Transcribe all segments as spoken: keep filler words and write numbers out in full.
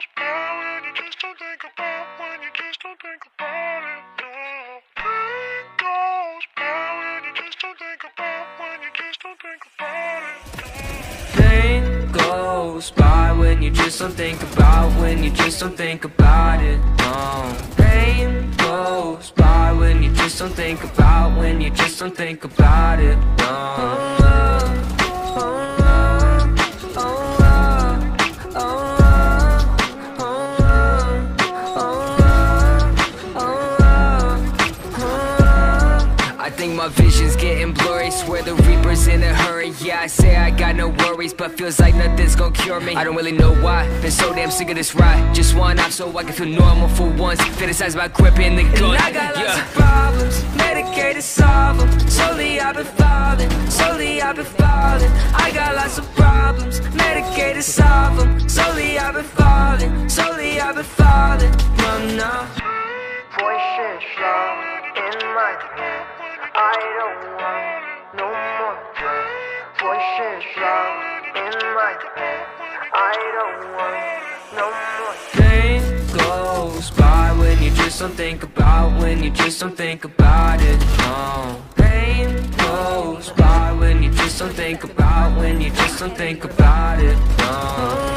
goes by when you just don't think about, when you just don't think about it, no. Pain goes by when you just don't think about, when you just don't think about it, no. Pain goes by when you just don't think about, when you just don't think about it, no. Pain goes by when you just don't think about, when you just don't think about it, no. I think my vision's getting blurry, swear the Reaper's in a hurry. Yeah, I say I got no worries, but feels like nothing's gonna cure me. I don't really know why, been so damn sick of this ride. Just one off so I can feel normal for once. Fantasize about gripping the gun. And I got lots yeah. of problems, medicated, solve them. Slowly I've been falling, slowly I've been falling. I got lots of problems, medicated, solve them. Slowly I've been falling, slowly I've been falling. No, no. Voices loud in my head, I don't want no more pain. Voices loud in my head, I don't want no more Pain goes by when you just don't think about, when you just don't think about it, no. Pain goes by when you just don't think about, when you just don't think about it, no.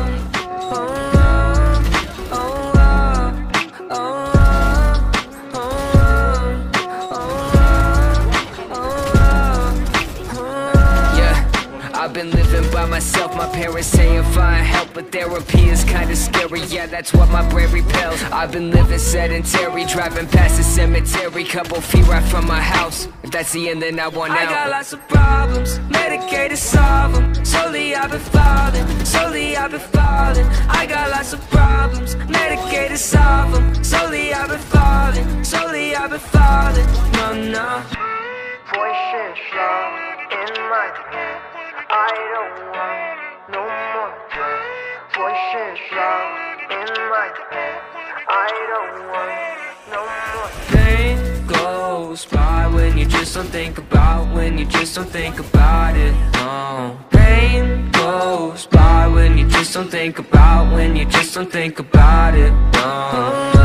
I've been living by myself, my parents saying find help, but therapy is kinda scary, yeah, that's what my brain repels. I've been living sedentary, driving past the cemetery, couple feet right from my house. If that's the end, then I want out. I got lots of problems, medicated, solve them. Slowly I've been falling, slowly I've been falling. I got lots of problems, medicated, solve them. Slowly I've been falling, slowly I've been falling. No, no. voices loud in my head, I don't want no more pain. Voices loud in my head, I don't want no more pain. Pain goes by when you just don't think about, when you just don't think about it, no. Pain goes by when you just don't think about, when you just don't think about it, no.